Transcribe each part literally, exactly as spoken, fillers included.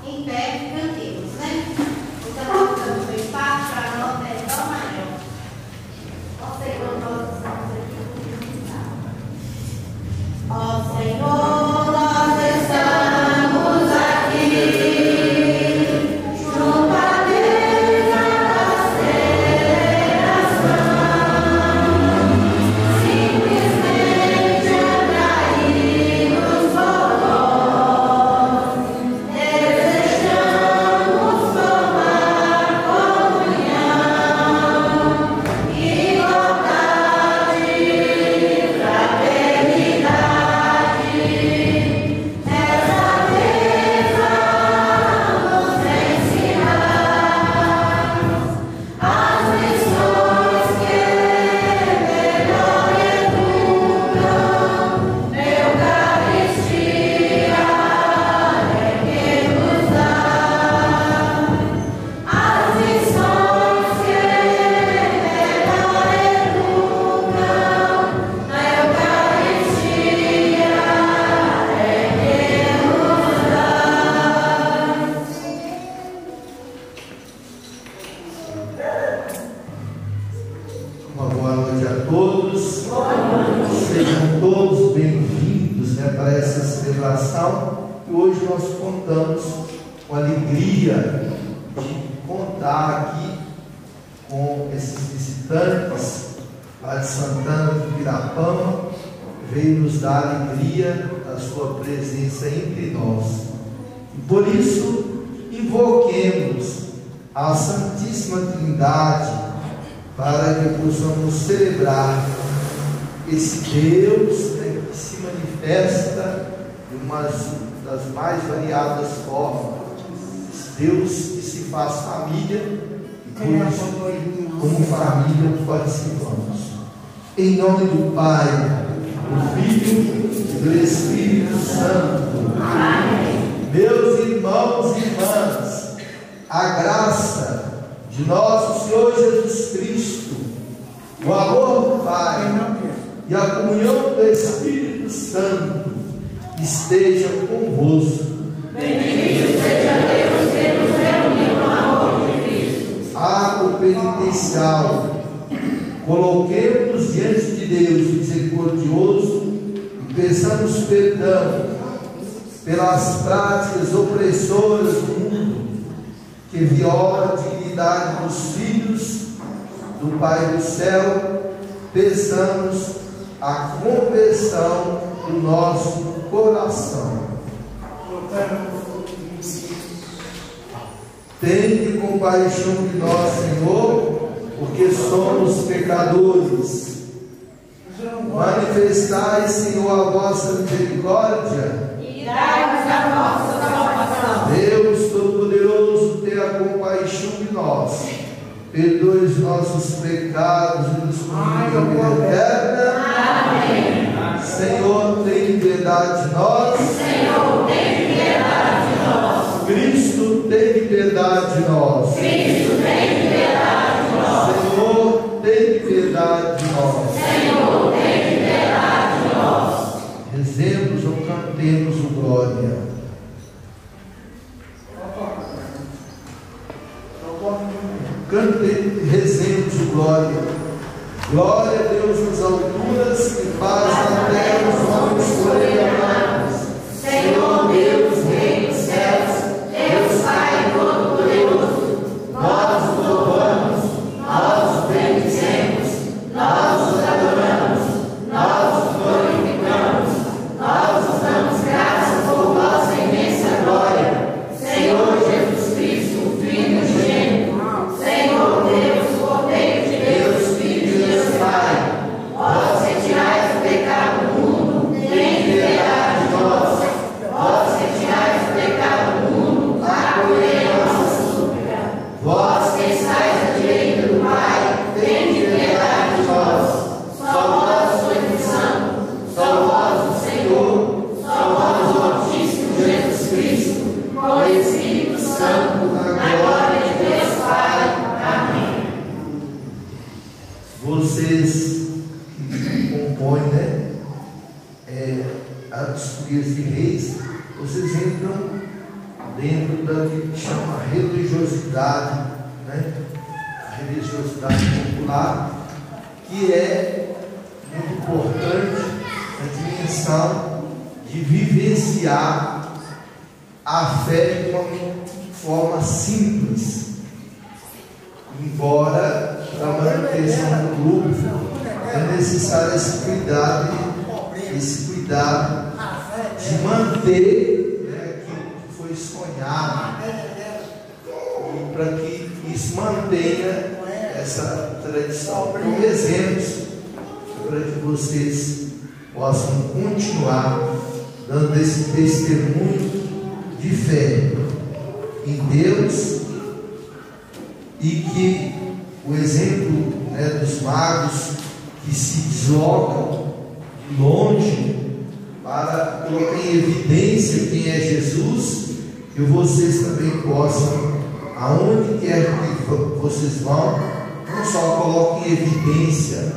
em pé, cantemos, né? Então, voltamos no espaço para a nota é dó maior. Ó Senhor, nós estamos aqui. Ó Senhor, nós estamos aqui. Por isso, invoquemos a Santíssima Trindade para que possamos celebrar esse Deus, né, que se manifesta de uma das mais variadas formas. Esse Deus que se faz família e por isso, como família, participamos. Em nome do Pai, do Filho e do Espírito Santo. Amém. Meus irmãos e irmãs, a graça de nosso Senhor Jesus Cristo, o amor do Pai e a comunhão do Espírito Santo esteja convosco. Bendito seja Deus que nos reuniu no amor de Cristo. Ato penitencial, coloquemos diante de Deus misericordioso e peçamos perdão pelas práticas opressoras do mundo, que violam a dignidade dos filhos do Pai do céu. Peçamos a conversão do nosso coração. Tende compaixão de nós, Senhor, porque somos pecadores. Manifestai, Senhor, a vossa misericórdia. Dai-nos a nossa salvação. Deus Todo-Poderoso, tenha compaixão de nós, perdoe os nossos pecados e nos conduza à vida eterna. Amém. Senhor, tem piedade de nós. Senhor, tem piedade de nós. Cristo, tem piedade de nós. Cristo, tem piedade de nós. Senhor, tem piedade de nós. Senhor, tem piedade de nós. Rezemos ou cantemos o glória. Cante, rezemos o glória. Glória a Deus nas alturas e paz na terra os homens por ele amados. Senhor Deus, Rei dos céus, Deus Pai Todo-Poderoso, nós os louvamos, nós os bendizemos, nós os adoramos, nós os glorificamos, nós os damos graças por vossa imensa glória. Senhor Jesus Cristo, Filho unigênito, Senhor Deus, Cordeiro de Deus, Filho de Deus Pai, vós retirais o pecado do mundo, tem piedade de nós. Vós retirais o pecado do mundo, acolhei a nossa súplica. Vós que estáis à direita do Pai, tende piedade de nós. Só vós sois o Santo, só vós o Senhor, só vós o Altíssimo Jesus Cristo, com o Espírito Santo, na glória de Deus Pai. Amém. Vocês que compõem, né, é, as Dias de Reis, vocês entram dentro da que chama religiosidade, né? A religiosidade popular, que é muito importante na dimensão de vivenciar a fé de uma forma simples, embora para a manutenção do grupo é necessário esse cuidado, esse cuidado de manter, né, aquilo que foi sonhado, e para que isso mantenha essa tradição. Como exemplos, para que vocês possam continuar dando esse testemunho de fé em Deus, e que o exemplo, né, dos magos que se deslocam de longe para colocar em evidência quem é Jesus, que vocês também possam, aonde quer que vocês vão, não só coloquem em evidência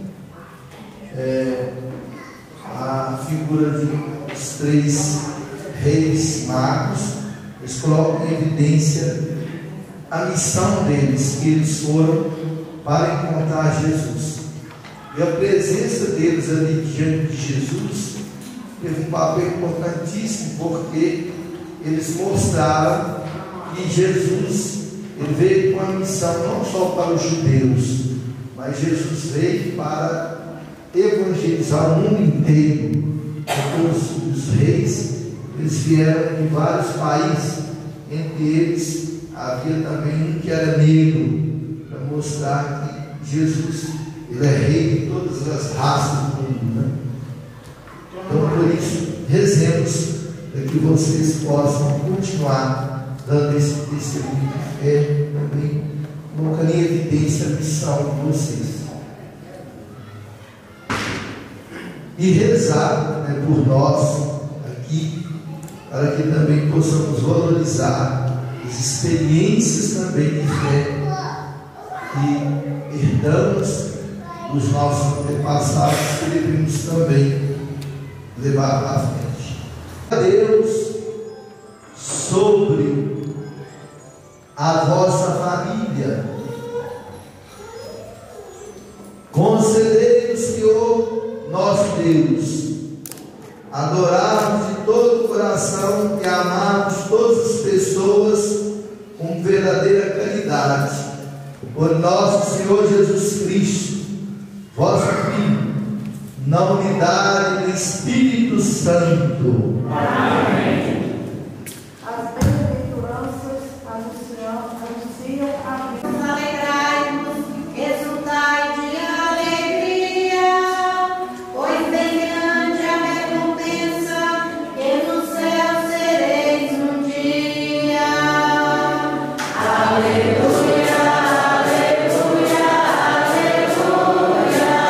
é, a figura de os três reis magos, eles colocam em evidência a missão deles, que eles foram para encontrar Jesus. E a presença deles ali diante de Jesus teve um papel importantíssimo, porque eles mostraram que Jesus, ele veio com a missão não só para os judeus, mas Jesus veio para evangelizar o mundo inteiro. Porque os, os reis, eles vieram de vários países, entre eles havia também um que era negro, para mostrar que Jesus, ele é rei de todas as raças do mundo, né? Então, por isso, rezemos para que vocês possam continuar dando esse testemunho de fé, também colocando em evidência a missão de vocês. E rezar, né, por nós aqui, para que também possamos valorizar as experiências também de fé que herdamos dos nossos antepassados, que devemos também levar à frente. A Deus sobre a vossa família, concedei-nos, Senhor, nosso Deus, adorarmos de todo o coração e amarmos todas as pessoas com verdadeira caridade, por nosso Senhor Jesus Cristo, vosso Filho, na unidade do Espírito Santo. Amém. As bem-aventuranças anunciam, anunciam a vida. Alegrai-vos, exultai de alegria, pois bem grande a recompensa que no céu sereis um dia. Aleluia, aleluia, aleluia,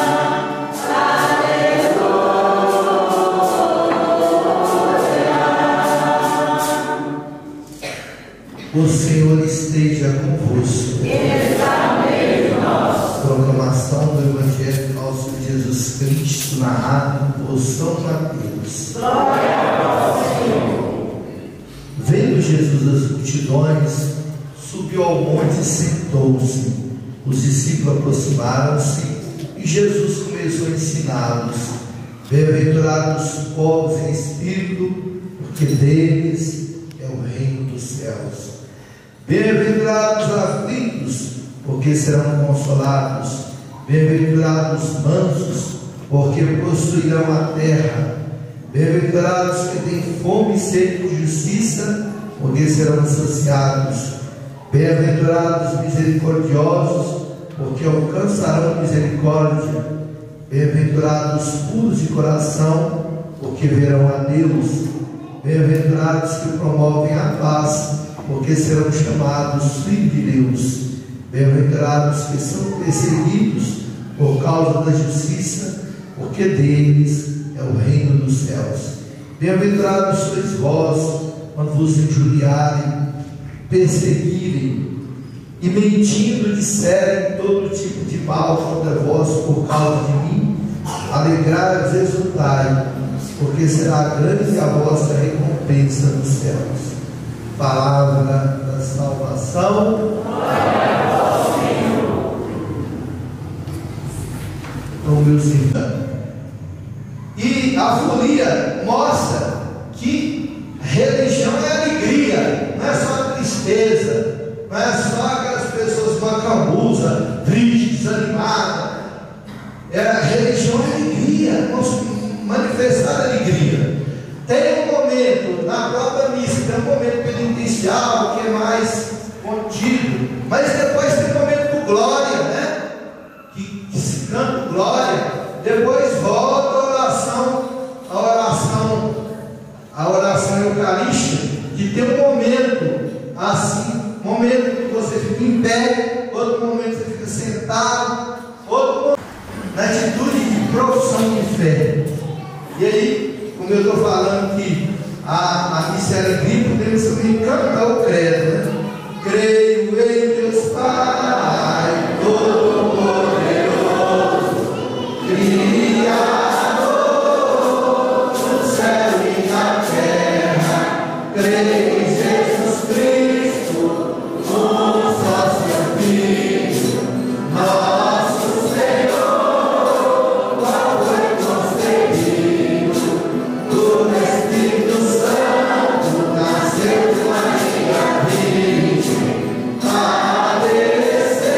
O Senhor esteja convosco. Está no meio de nós. Proclamação do Evangelho do nosso Jesus Cristo, narrado por São Mateus. Glória a vós, Senhor. Vendo Jesus as multidões, subiu ao monte e sentou-se. Os discípulos aproximaram-se e Jesus começou a ensiná-los. Bem-aventurados os pobres em espírito, porque deles é o reino dos céus. Bem-aventurados os aflitos, porque serão consolados. Bem-aventurados os mansos, porque possuirão a terra. Bem-aventurados que têm fome e sede de justiça, porque serão saciados. Bem-aventurados os misericordiosos, porque alcançarão misericórdia. Bem-aventurados os puros de coração, porque verão a Deus. Bem-aventurados que promovem a paz, porque serão chamados filhos de Deus. Bem-aventurados que são perseguidos por causa da justiça, porque deles é o reino dos céus. Bem-aventurados sois vós, quando vos injuriarem, perseguirem e mentindo disserem todo tipo de mal contra vós por causa de mim. Alegrai-vos e exultai, porque será grande a vossa recompensa nos céus. palavra da salvação. Glória ao Senhor. Então, meus irmãos, e a folia mostra que religião é alegria, não é só tristeza, não é só aquelas pessoas macambusas, tristes, desanimadas. É, a religião é alegria, manifestar alegria. Tem um momento na própria missa, tem um momento penitencial que é mais contido, mas depois tem um momento de glória, né? Que, que se canta glória, depois volta a oração, a oração, a oração eucarística, que tem um momento assim, momento que você fica em pé, outro momento que você fica sentado, outro momento na atitude de profissão de fé. E aí, como eu estou falando que a, a missa é alegria, podemos também cantar o credo, né? Creio em Deus Pai Todo-Poderoso, Criador do céu e da terra. Creio em Jesus Cristo, o só seu Filho, nosso Senhor, qual foi concebido do Espírito Santo, nasceu de Maria Virgem, padecer,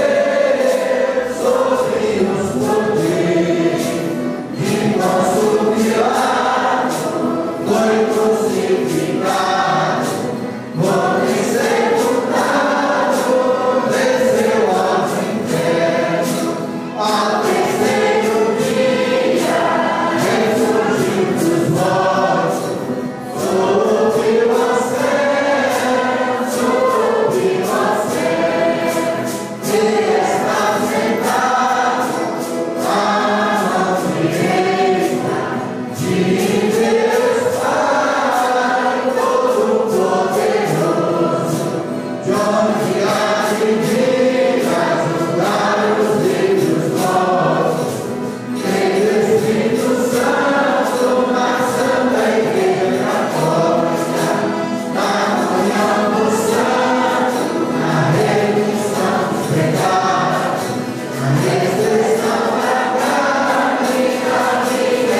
sofreu os poderes, e nosso Pilato foi crucificado, morto e sepultado, desceu aos infernos, ao terceiro dia ressurgiu dos mortos, subiu ao céu, subiu ao céu, e está sentado à mão direita de Deus Pai Todo-Poderoso, de onde há de vir a julgar os vivos e os mortos. Creio no Espírito Santo, na Santa Igreja Católica, na comunhão dos santos, na remissão dos pecados, na ressurreição da carne e na vida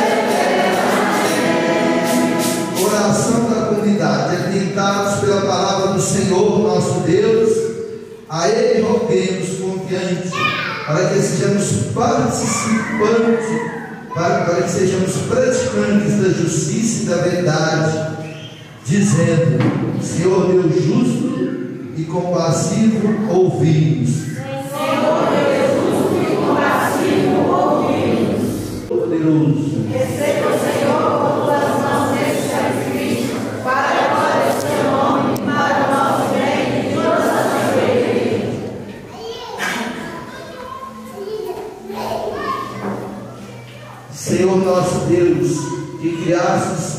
eterna. Oração da comunidade, alimentados pela palavra do Senhor, nosso Deus, a Ele roguemos confiantes, para que sejamos participantes, para, para que sejamos praticantes da justiça e da verdade, dizendo: Senhor Deus justo e compassivo, ouvimos. Senhor Deus justo e compassivo, ouvimos. Poderoso, Receba, Senhor, por tuas mãos este sacrifício, para a glória do teu nome, para o nosso bem e de toda a santa igreja. Senhor nosso Deus, que criastes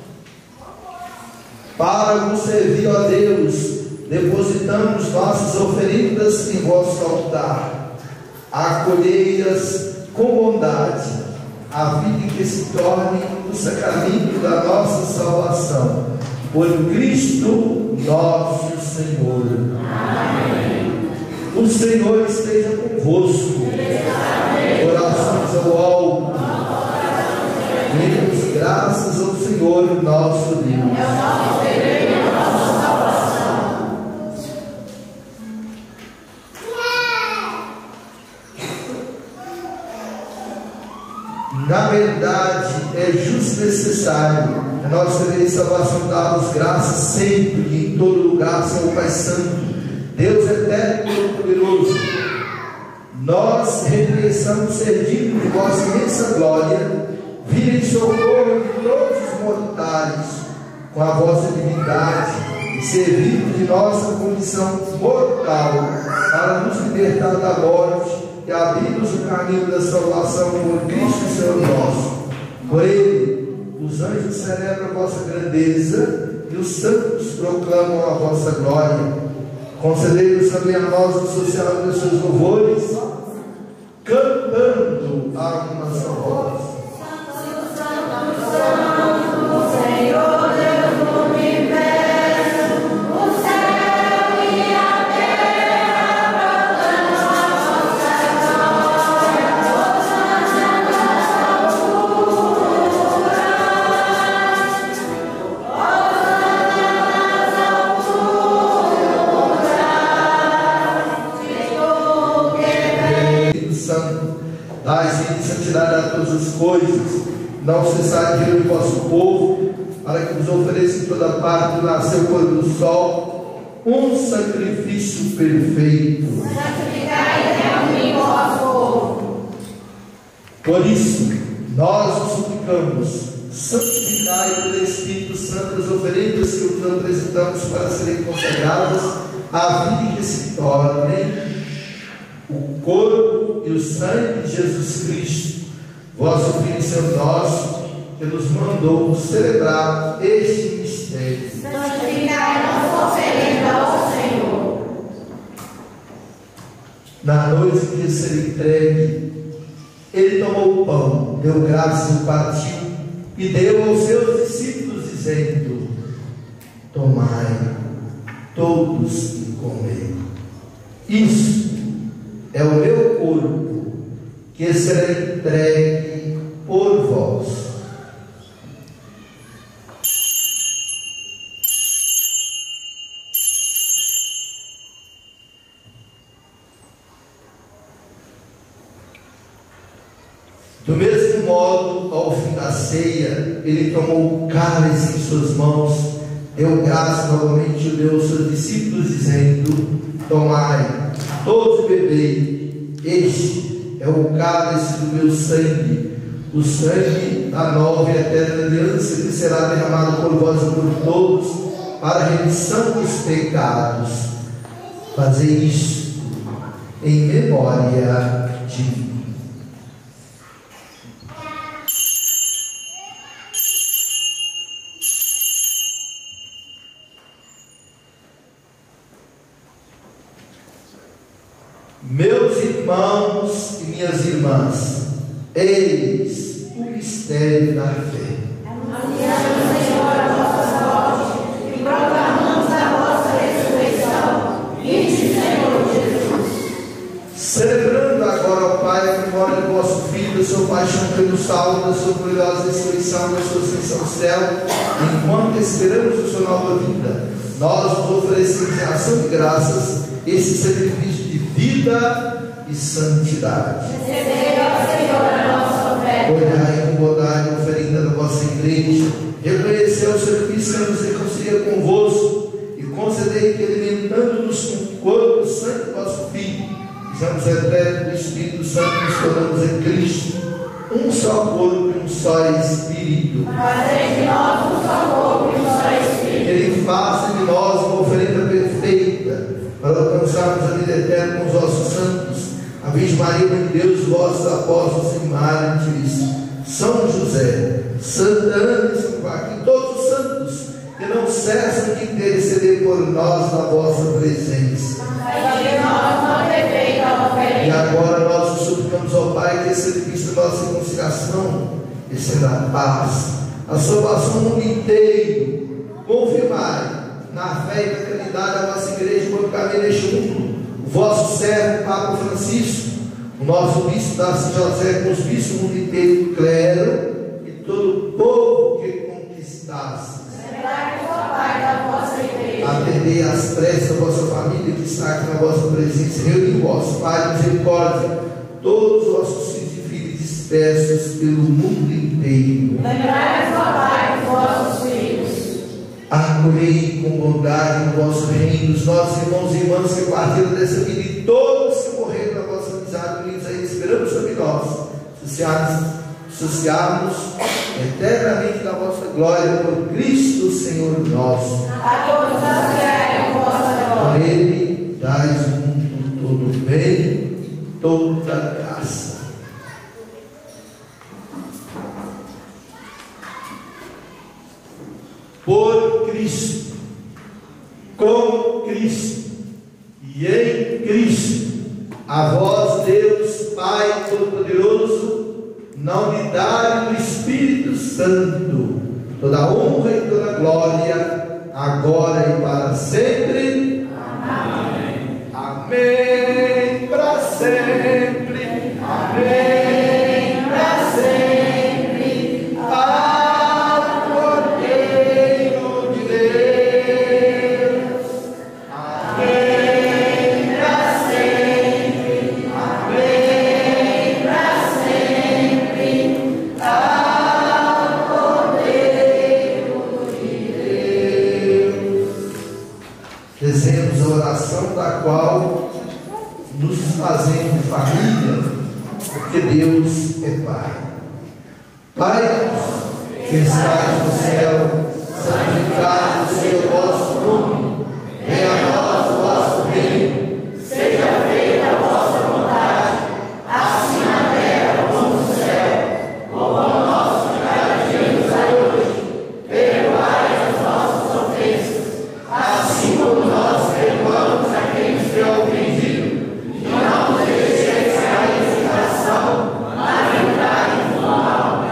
para vos servir, ó Deus, depositamos nossas oferendas em vosso altar, acolhei-as com bondade, a fim de que se torne o sacramento da nossa salvação, por Cristo nosso Senhor. Amém. O Senhor esteja convosco. Orações ao alto. Demos graças ao Senhor nosso Deus. Na verdade, é justo e necessário a nossa lei de salvação dar-vos graças sempre e em todo lugar, Senhor Pai Santo, Deus eterno e todo-poderoso. Nós reconheçamos ser dignos de vossa imensa glória, vir em socorro de todos os mortais, com a vossa divindade, e servindo de nossa condição mortal, para nos libertar da morte e abrir-nos o caminho da salvação por Cristo Senhor nosso. Por Ele, os anjos celebram a vossa grandeza e os santos proclamam a vossa glória. Concedei-nos também a nós o social dos seus louvores, cantando a uma só voz. Senhor Deus do universo, o vida e santidade a todas as coisas. Não cessar de ir o vosso povo, para que vos ofereça em toda parte, do nascer o pôr do sol, um sacrifício perfeito. Santificai até o vosso povo. Por isso, nós vos suplicamos, santificai pelo Espírito Santo as oferendas que vos apresentamos para serem consagradas, a fim de que se tornem o corpo e o sangue de Jesus Cristo, vosso Filho e Senhor nosso, que nos mandou celebrar este mistério. Santificai nossa oferenda ao Senhor. Na noite que ia ser entregue, ele tomou o pão, deu graças, o partiu e deu aos seus discípulos, dizendo: tomai todos e comei. Isso é o meu corpo, que será entregue por vós. Do mesmo modo, ao fim da ceia, ele tomou o cálice em suas mãos, deu graça novamente e deu aos seus discípulos, dizendo: tomai, todos bebei, este é o cálice do meu sangue, o sangue da nova e eterna aliança, que será derramado por vós e por todos, para a remissão dos pecados. Fazei isto em memória de mim. Meus irmãos e minhas irmãs, eis o mistério da fé. Anunciamos, Senhor, a vossa morte e proclamamos a vossa ressurreição. Vinde, Senhor Jesus. Celebrando agora, ó Pai, a memória do vosso Filho, da sua paixão pelo salvo, da sua gloriosa ressurreição, da sua ascensão ao céu, enquanto esperamos a sua nova vida, nós vos oferecemos em ação de graças esse sacrifício de vida e santidade. Recebei, ó Senhor, a nossa oferta. Olhai com bondade a oferenda da vossa igreja, reconhecei o serviço que nos reconcilia convosco, e concedei que, alimentando-nos com o corpo e o sangue do vosso Filho, sejamos eternos do Espírito Santo, nos tornamos em Cristo um só corpo e um só Espírito. Fazei de nós um só corpo e um só Espírito. Ele faça de nós uma oferenda perfeita, para alcançarmos a vida eterna com os vossos santos, a Virgem Maria, Mãe de Deus, vossos apóstolos e mártires, São José, Santa Ana e São Joaquim, todos os santos que não cessam de interceder por nós na vossa presença. E agora nós vos suplicamos, ó Pai, que esse serviço da nossa reconciliação receba a paz, a salvação no mundo inteiro. Confirmai na fé e na caridade a vossa igreja por caminho deste mundo, o vosso servo Papa Francisco, o nosso bispo da São José, com os bispos do mundo inteiro, o clero e todo o povo que conquistasse. Atendei às preces da vossa família que está aqui na vossa presença. Reuni vós, Pai de misericórdia, todos os vossos filhos e filhas dispersos pelo mundo inteiro. Lembrai-vos, ó Pai, dos vossos filhos. Acolhei com bondade no vosso reino os nossos irmãos e irmãs que partiram dessa vida e todos que morreram na vossa amizade, unidos aí, esperamos sobre nós, associarmos eternamente na vossa glória por Cristo Senhor nosso. A todos saciai a vossa glória. Por Ele dais o mundo todo bem e toda graça. Por Cristo, com Cristo e em Cristo, a vós, Deus Pai Todo-Poderoso, na unidade do Espírito Santo, toda honra e toda glória, agora e para sempre. Amém. Amém. Para sempre. Amém. Para sempre. Ao Cordeiro de Deus. Amém. Para sempre. Amém. Para sempre. Rezemos a oração da qual nos fazemos família, porque Deus é Pai. Pai nosso, que estás no céu, santificado seja o vosso nome. Venha a nós o vosso reino. Seja feita a vossa vontade, assim na terra como no céu. O pão nosso de cada dia nos dai hoje. Perdoai as nossas ofensas, assim como nós perdoamos a quem nos tem ofendido. E não nos deixeis cair em tentação, mas livrai-nos do mal.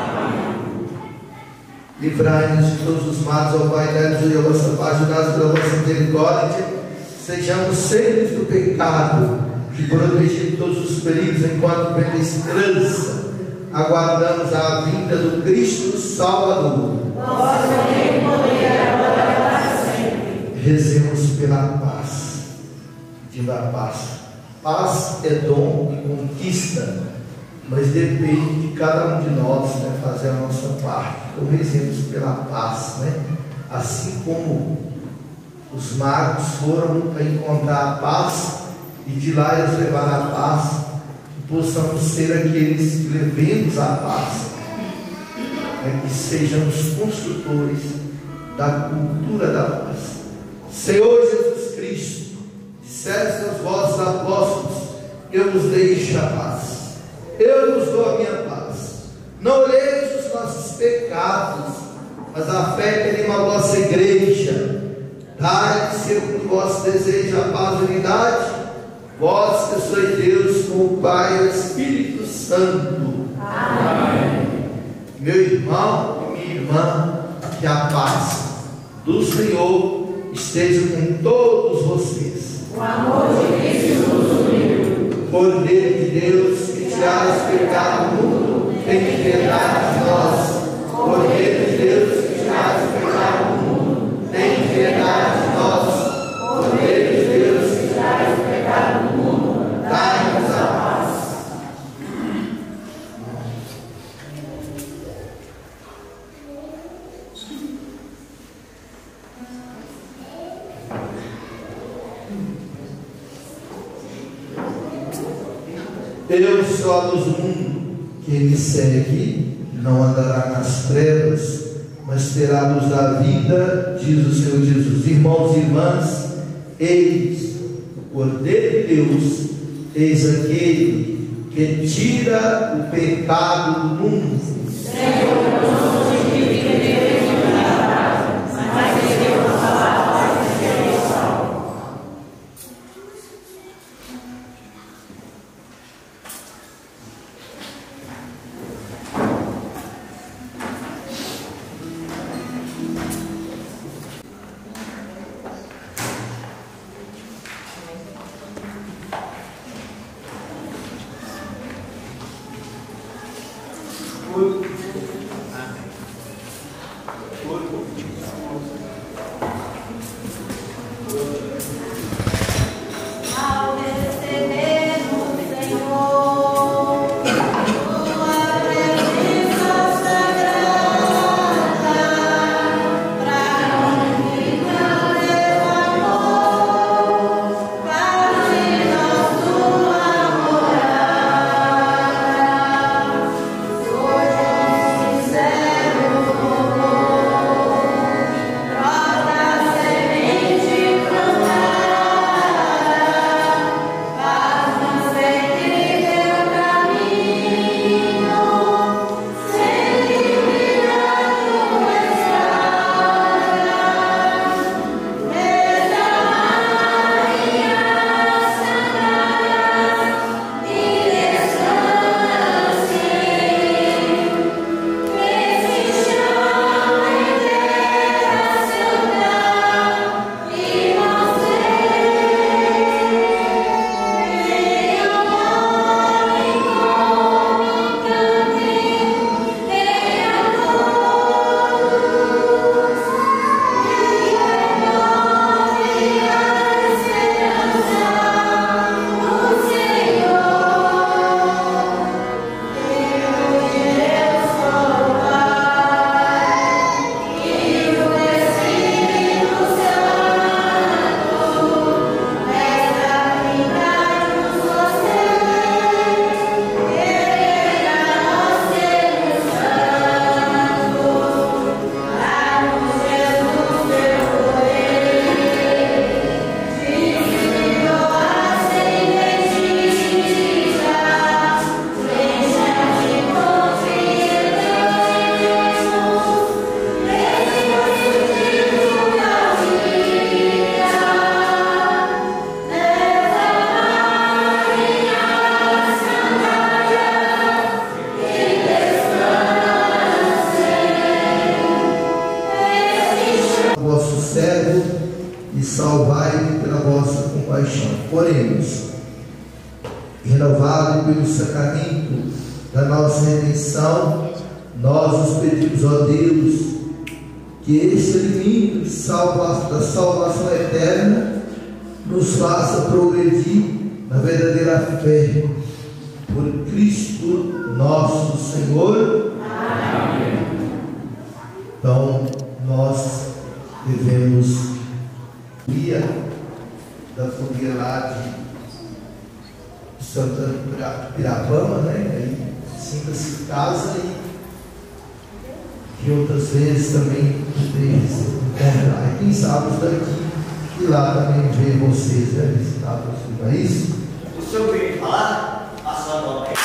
Livrai-nos de todos os males, ó Pai, dai-nos a vossa paz, ajudados pela vossa misericórdia. Sejamos sempre do pecado, que protegidos de todos os perigos, enquanto pela esperança aguardamos a vinda do Cristo Salvador. Nosso reino, poder agora para sempre. Rezemos pela paz. Pedindo a paz. Paz é dom e conquista, mas depende de cada um de nós, né, fazer a nossa parte. Então rezemos pela paz, né? Assim como os magos foram para encontrar a paz e de lá eles levaram a paz, que possamos ser aqueles que levemos a paz, né, que sejamos construtores da cultura da paz. Senhor Jesus Cristo, disseste aos vossos apóstolos: eu vos deixo a paz, eu vos dou a minha paz. Não olheis os nossos pecados, mas a fé que anima a vossa igreja. Dai, segundo o vosso desejo, a paz e a unidade, vós que sois Deus, com o Pai e o Espírito Santo. Amém. Meu irmão e minha irmã, que a paz do Senhor esteja com todos vocês. O amor de Cristo nos uniu. Cordeiro de Deus, que tirais o pecado do mundo, tem piedade de nós. Cordeiro de Deus, que tirais o pecado do mundo, tem piedade de nós. Cordeiro de Deus, que tirais o pecado do mundo, dai-nos a paz. Eu sou a luz do mundo. Quem me segue não andará nas trevas, mas terá a luz da vida, diz o Senhor Jesus. Irmãos e irmãs, eis o Cordeiro de Deus, eis aquele que tira o pecado do mundo. Senhor, eu não sou digno de beber de minha casa, mas se eu não falar, vai ser salvo. Ao recebermos, Senhor, tua presença sagrada, pra comunhão teu amor, faze-nos tua morada. Hoje salvai-me pela vossa compaixão. Oremos. Renovado pelo sacramento da nossa redenção, nós os pedimos, ó Deus, que esse alimento de salva, da salvação eterna nos faça progredir na verdadeira fé. Por Cristo nosso Senhor. Amém. Então, nós devemos ir da fogueira lá de Santa Pirapama, né? Aí sinta-se em casa e que outras vezes também encontrar. E quem sabe daqui e lá também ver vocês, né? Visitar vocês, não é isso? O senhor veio falar? A sua mão aí.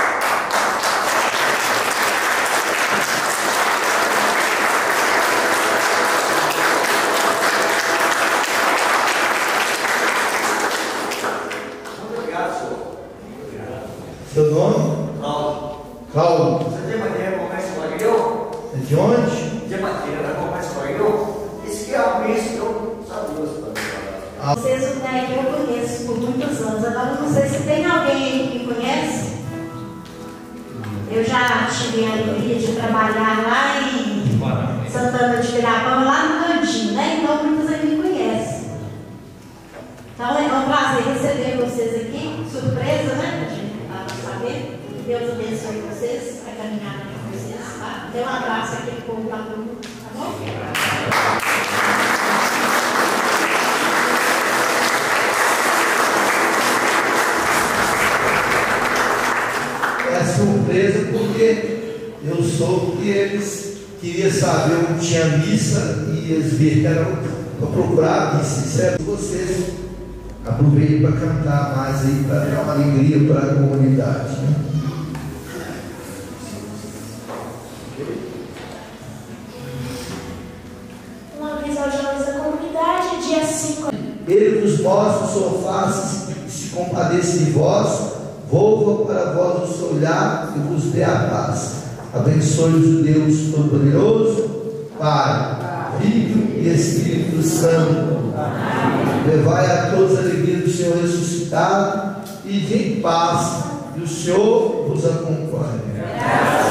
Muito obrigado, senhor. Muito obrigado. Seu nome? Cláudio. Cláudio. Você tem maneira como é que você escolheu? É de onde? De maneira como é que você escolheu? Esse que é o mesmo que eu sabia as coisas. Vocês não têm, que eu conheço por muitos anos. Agora não sei se tem alguém que me conhece. Eu já tive a alegria de trabalhar lá em Santana de Pirapama, lá no Cantinho, né? Então muitos aí me conhecem. Então é um prazer receber vocês aqui. Surpresa, né? Para saber. Deus abençoe vocês, a caminhada de vocês, tá? Dê um abraço aqui pro povo lá do mundo, tá bom? É surpresa porque eu soube que eles queriam saber onde tinha missa e eles vieram para procurar a missa. Isso é vocês. Aproveitem para cantar mais aí, para dar uma alegria para a comunidade, né? Uma vez ao Jovens da Comunidade, dia cinco. Ele vos mostra o sua face e se compadece de vós, volva para vós o seu olhar e vos dê a paz. Abençoe-os o Deus Todo-Poderoso, Pai, Filho e Espírito Santo. Levai a todos a alegria do Senhor ressuscitado e de em paz, e o Senhor vos acompanhe.